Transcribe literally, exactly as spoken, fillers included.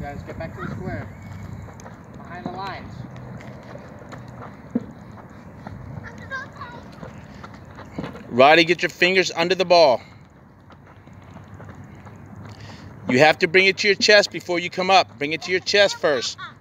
guys. Get back to the square. Behind the lines. Roddy, get your fingers under the ball. You have to bring it to your chest before you come up. Bring it to your chest first.